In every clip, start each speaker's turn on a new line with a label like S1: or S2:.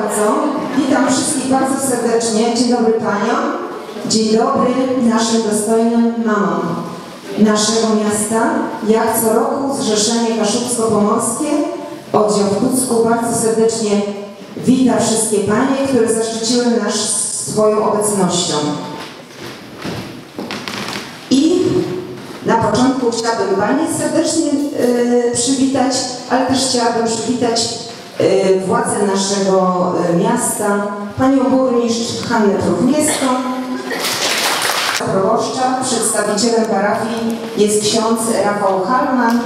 S1: bardzo. Witam wszystkich bardzo serdecznie. Dzień dobry Paniom. Dzień dobry naszym dostojnym mamom naszego miasta. Jak co roku Zrzeszenie Kaszubsko-Pomorskie, oddział w Pucku, bardzo serdecznie wita wszystkie Panie, które zaszczyciły nas swoją obecnością. I na początku chciałabym Panie serdecznie przywitać, ale też chciałabym przywitać władze naszego miasta, Panią Burmistrz Hannę Próchniewską, proboszcza. Przedstawicielem parafii jest ksiądz Rafał Halman.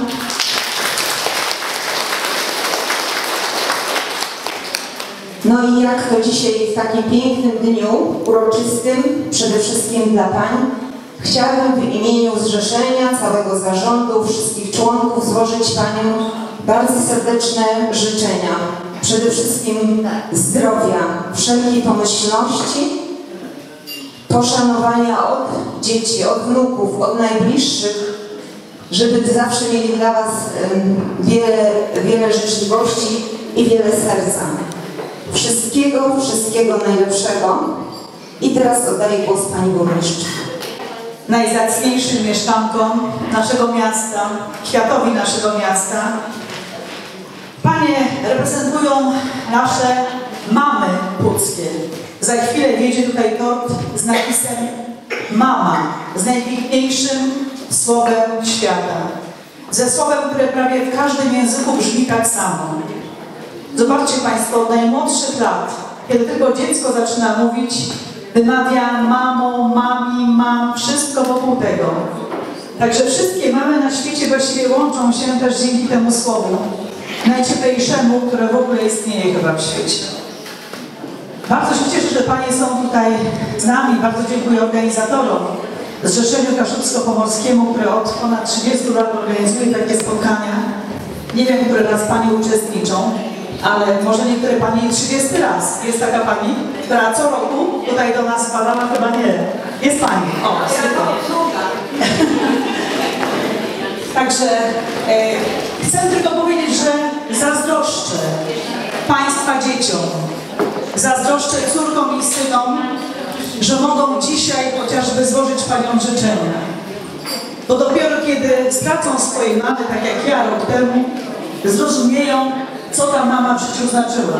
S1: No i jak to dzisiaj w takim pięknym dniu, uroczystym, przede wszystkim dla Pań, chciałabym w imieniu Zrzeszenia, całego zarządu, wszystkich członków złożyć Paniom bardzo serdeczne życzenia. Przede wszystkim zdrowia, wszelkiej pomyślności, poszanowania od dzieci, od wnuków, od najbliższych, żeby zawsze mieli dla Was wiele życzliwości i wiele serca. Wszystkiego najlepszego. I teraz oddaję głos Pani Burmistrz.
S2: Najzacniejszym mieszkankom naszego miasta, światowi naszego miasta. Panie reprezentują nasze mamy puckie. Za chwilę wjedzie tutaj tort z napisem mama, z najpiękniejszym słowem świata. Ze słowem, które prawie w każdym języku brzmi tak samo. Zobaczcie Państwo, od najmłodszych lat, kiedy tylko dziecko zaczyna mówić, wymawia mamo, mami, mam, wszystko wokół tego. Także wszystkie mamy na świecie właściwie łączą się też dzięki temu słowu, najcieplejszemu, które w ogóle istnieje chyba w świecie. Bardzo się cieszę, że Panie są tutaj z nami. Bardzo dziękuję organizatorom, Zrzeszeniu Kaszubsko-Pomorskiemu, które od ponad 30 lat organizuje takie spotkania. Nie wiem, które raz Panie uczestniczą, ale może niektóre Panie 30 raz. Jest taka Pani, która co roku tutaj do nas wpadała, chyba nie. Jest Pani. O, Także chcę tylko powiedzieć, że zazdroszczę Państwa dzieciom, zazdroszczę córkom i synom, że mogą dzisiaj chociażby złożyć Paniom życzenia. Bo dopiero kiedy stracą swoje mamy, tak jak ja rok temu, zrozumieją, co ta mama w życiu znaczyła.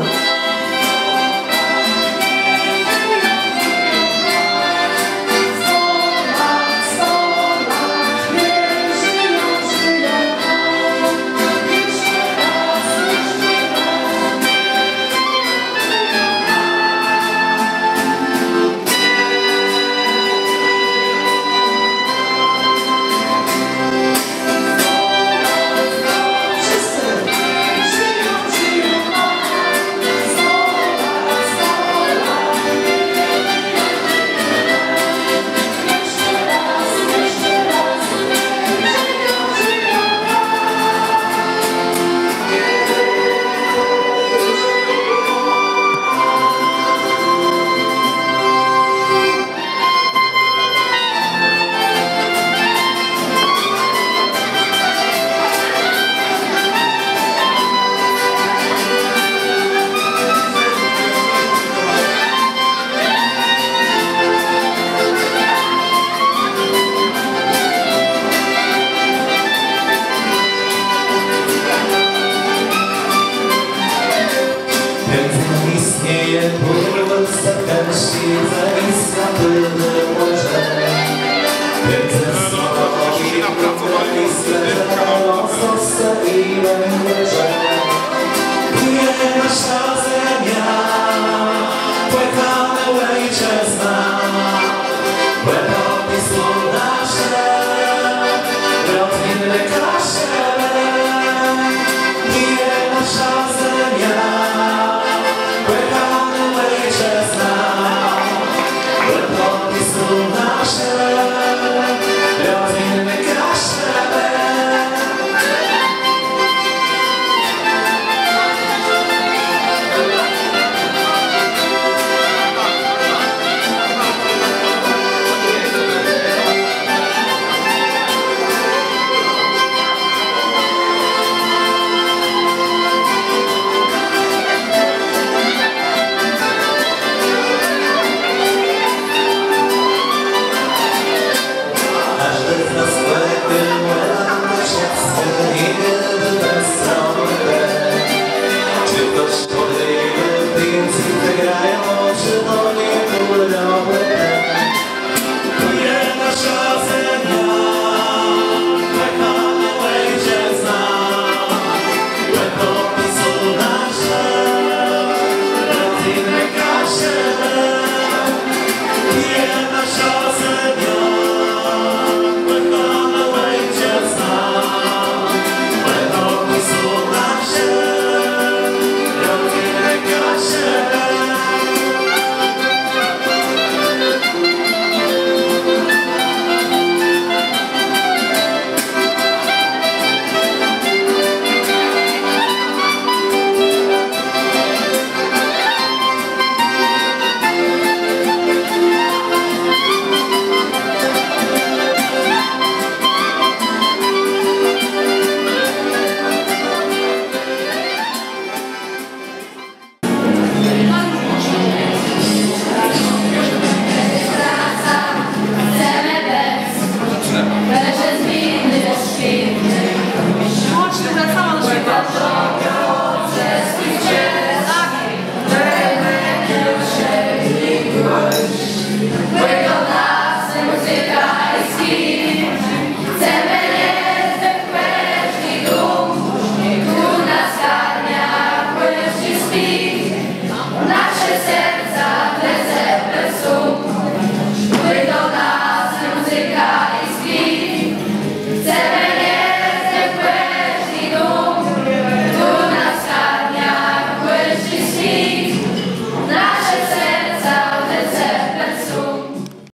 S3: Istnieje pływając serdecznie